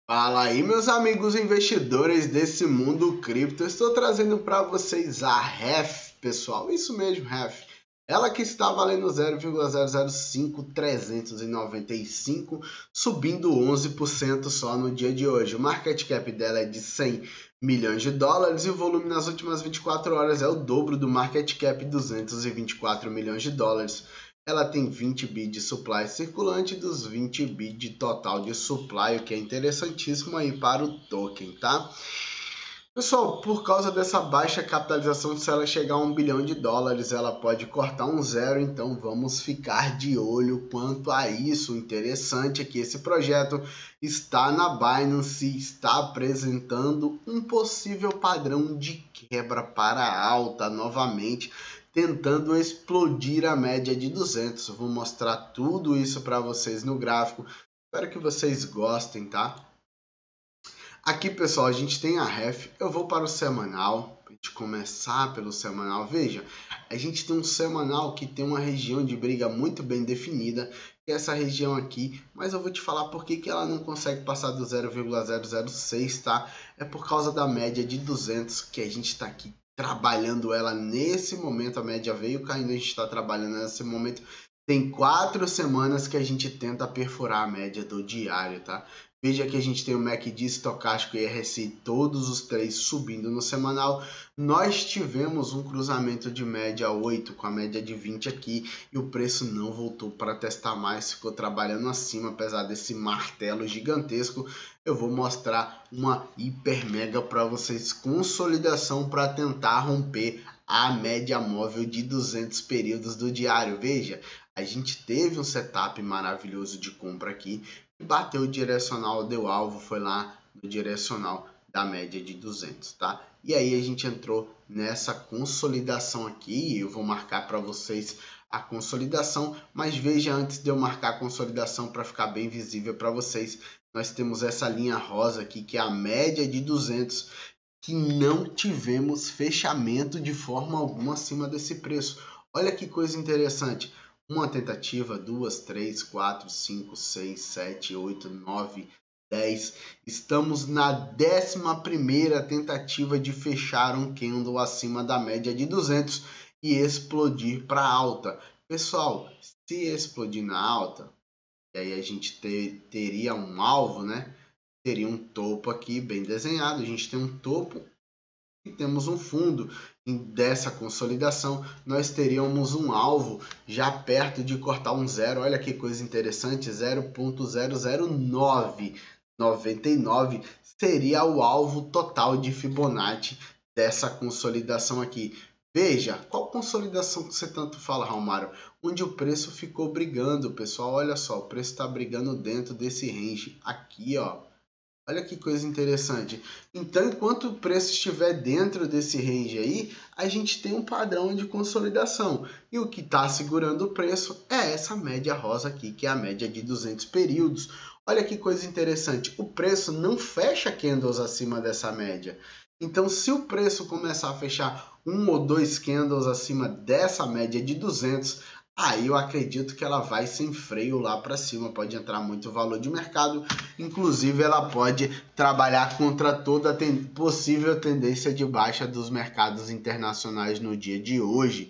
Fala aí, meus amigos investidores desse mundo cripto. Eu estou trazendo para vocês a REF, pessoal. Isso mesmo, REF. Ela que está valendo 0,005395, subindo 11% só no dia de hoje. O market cap dela é de 100 milhões de dólares e o volume nas últimas 24 horas é o dobro do market cap, 224 milhões de dólares. Ela tem 20 bi de supply circulante dos 20 bi de total de supply, o que é interessantíssimo aí para o token, tá? Pessoal, por causa dessa baixa capitalização, se ela chegar a 1 bilhão de dólares, ela pode cortar um zero, então vamos ficar de olho quanto a isso. O interessante é que esse projeto está na Binance, está apresentando um possível padrão de quebra para alta novamente, tentando explodir a média de 200. Vou mostrar tudo isso para vocês no gráfico. Espero que vocês gostem, tá? Aqui, pessoal, a gente tem a REF. Eu vou para o semanal, para a gente começar pelo semanal. Veja, a gente tem um semanal que tem uma região de briga muito bem definida, que é essa região aqui, mas eu vou te falar por que ela não consegue passar do 0,006, tá? É por causa da média de 200 que a gente está aqui trabalhando ela nesse momento. A média veio caindo, a gente está trabalhando nesse momento. Tem 4 semanas que a gente tenta perfurar a média do diário, tá? Veja que a gente tem o MACD, estocástico e RSI, todos os três subindo no semanal. Nós tivemos um cruzamento de média 8 com a média de 20 aqui e o preço não voltou para testar mais, ficou trabalhando acima, apesar desse martelo gigantesco. Eu vou mostrar uma hiper mega para vocês, consolidação para tentar romper a média móvel de 200 períodos do diário. Veja, a gente teve um setup maravilhoso de compra aqui, bateu o direcional, deu alvo, foi lá no direcional da média de 200, tá? E aí a gente entrou nessa consolidação aqui, eu vou marcar para vocês a consolidação, mas veja, antes de eu marcar a consolidação para ficar bem visível para vocês, nós temos essa linha rosa aqui, que é a média de 200, que não tivemos fechamento de forma alguma acima desse preço. Olha que coisa interessante. Uma tentativa, 2, 3, 4, 5, 6, 7, 8, 9, 10. Estamos na 11ª tentativa de fechar um candle acima da média de 200 e explodir para alta. Pessoal, se explodir na alta, e aí a gente teria um alvo, né? Teria um topo aqui bem desenhado. A gente tem um topo e temos um fundo. Dessa consolidação, nós teríamos um alvo já perto de cortar um zero. Olha que coisa interessante, 0.00999 seria o alvo total de Fibonacci dessa consolidação aqui. Veja, qual consolidação que você tanto fala, Romário? Onde o preço ficou brigando, pessoal. Olha só, o preço está brigando dentro desse range aqui, ó. Olha que coisa interessante. Então, enquanto o preço estiver dentro desse range aí, a gente tem um padrão de consolidação. E o que está segurando o preço é essa média rosa aqui, que é a média de 200 períodos. Olha que coisa interessante. O preço não fecha candles acima dessa média. Então, se o preço começar a fechar 1 ou 2 candles acima dessa média de 200, aí eu acredito que ela vai sem freio lá para cima, pode entrar muito valor de mercado, inclusive ela pode trabalhar contra toda a possível tendência de baixa dos mercados internacionais no dia de hoje.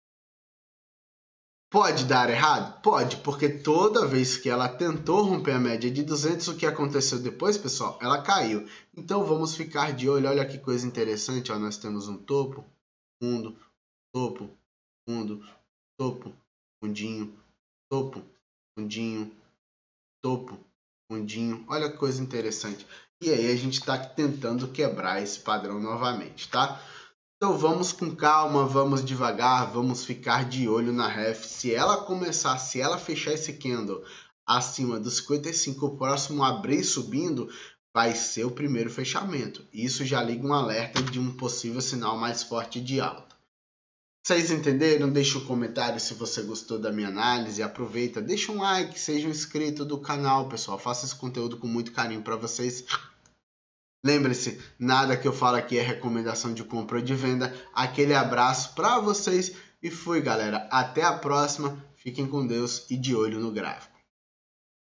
Pode dar errado? Pode, porque toda vez que ela tentou romper a média de 200, o que aconteceu depois, pessoal? Ela caiu. Então vamos ficar de olho, olha que coisa interessante, ó, nós temos um topo, fundo, topo, fundo, topo, fundinho, topo, fundinho, topo, fundinho. Olha que coisa interessante. E aí a gente está tentando quebrar esse padrão novamente, tá? Então vamos com calma, vamos devagar, vamos ficar de olho na REF. Se ela começar, se ela fechar esse candle acima dos 55, o próximo abrir subindo, vai ser o primeiro fechamento. Isso já liga um alerta de um possível sinal mais forte de alta. Vocês entenderam? Deixa um comentário se você gostou da minha análise. Aproveita, deixa um like, seja um inscrito do canal, pessoal. Faça esse conteúdo com muito carinho para vocês. Lembre-se, nada que eu falo aqui é recomendação de compra ou de venda. Aquele abraço para vocês e fui, galera. Até a próxima. Fiquem com Deus e de olho no gráfico.